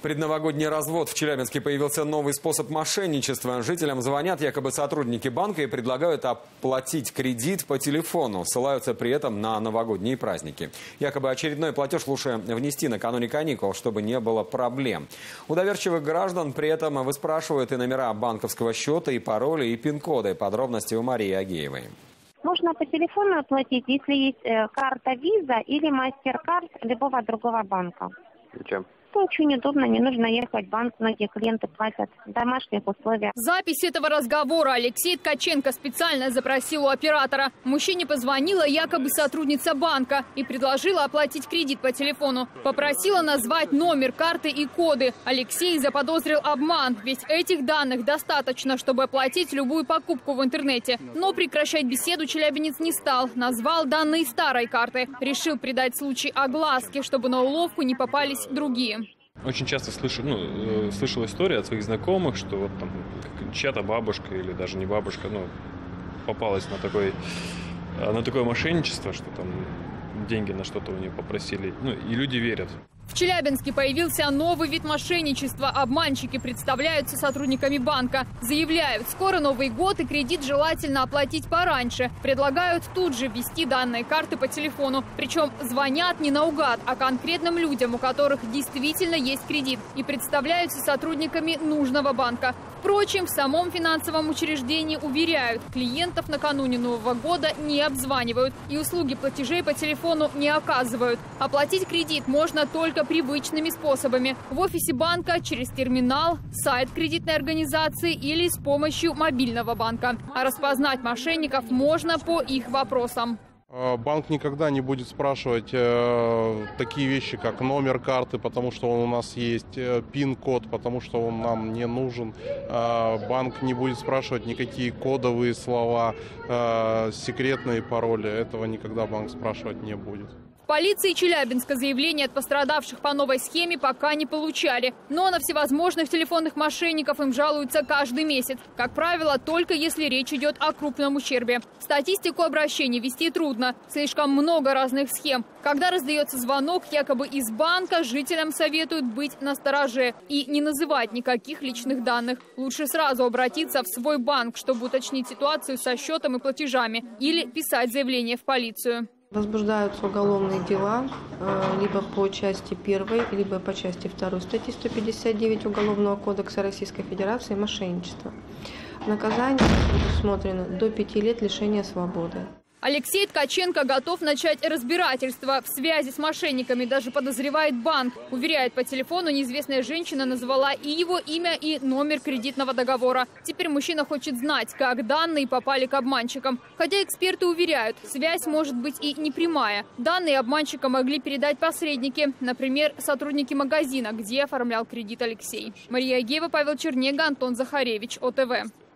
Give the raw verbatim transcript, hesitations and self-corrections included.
Предновогодний развод. В Челябинске появился новый способ мошенничества. Жителям звонят якобы сотрудники банка и предлагают оплатить кредит по телефону. Ссылаются при этом на новогодние праздники. Якобы очередной платеж лучше внести накануне каникул, чтобы не было проблем. У доверчивых граждан при этом выспрашивают и номера банковского счета, и пароли, и пин-коды. Подробности у Марии Агеевой. Можно по телефону оплатить, если есть карта Visa или MasterCard любого другого банка. Зачем? Это очень удобно, не нужно ехать в банк, многие клиенты платят в домашних условиях. Запись этого разговора Алексей Ткаченко специально запросил у оператора. Мужчине позвонила якобы сотрудница банка и предложила оплатить кредит по телефону. Попросила назвать номер карты и коды. Алексей заподозрил обман, ведь этих данных достаточно, чтобы оплатить любую покупку в интернете. Но прекращать беседу челябинец не стал. Назвал данные старой карты. Решил придать случай огласке, чтобы на уловку не попались другие. Очень часто слышу, ну, слышал истории от своих знакомых, что вот там чья-то бабушка или даже не бабушка, ну, попалась на такой, на такое мошенничество, что там деньги на что-то у нее попросили, ну, и люди верят. В Челябинске появился новый вид мошенничества. Обманщики представляются сотрудниками банка. Заявляют, скоро Новый год и кредит желательно оплатить пораньше. Предлагают тут же ввести данные карты по телефону. Причем звонят не наугад, а конкретным людям, у которых действительно есть кредит. И представляются сотрудниками нужного банка. Впрочем, в самом финансовом учреждении уверяют, клиентов накануне Нового года не обзванивают и услуги платежей по телефону не оказывают. Оплатить кредит можно только привычными способами. В офисе банка, через терминал, сайт кредитной организации или с помощью мобильного банка. А распознать мошенников можно по их вопросам. Банк никогда не будет спрашивать э, такие вещи, как номер карты, потому что он у нас есть, э, пин-код, потому что он нам не нужен. Э, банк не будет спрашивать никакие кодовые слова, э, секретные пароли. Этого никогда банк спрашивать не будет. В полиции Челябинска заявления от пострадавших по новой схеме пока не получали. Но на всевозможных телефонных мошенников им жалуются каждый месяц. Как правило, только если речь идет о крупном ущербе. Статистику обращений вести трудно. Слишком много разных схем. Когда раздается звонок якобы из банка, жителям советуют быть настороже и не называть никаких личных данных. Лучше сразу обратиться в свой банк, чтобы уточнить ситуацию со счетом и платежами. Или писать заявление в полицию. Возбуждаются уголовные дела либо по части первой, либо по части второй статьи сто пятьдесят девять Уголовного кодекса Российской Федерации «Мошенничество». Наказание предусмотрено до пяти лет лишения свободы. Алексей Ткаченко готов начать разбирательство в связи с мошенниками, даже подозревает банк. Уверяет, по телефону неизвестная женщина назвала и его имя, и номер кредитного договора. Теперь мужчина хочет знать, как данные попали к обманщикам. Хотя эксперты уверяют, связь может быть и непрямая. Данные обманщика могли передать посредники, например, сотрудники магазина, где оформлял кредит Алексей. Мария Агеева, Павел Чернега, Антон Захаревич, О Тэ Вэ.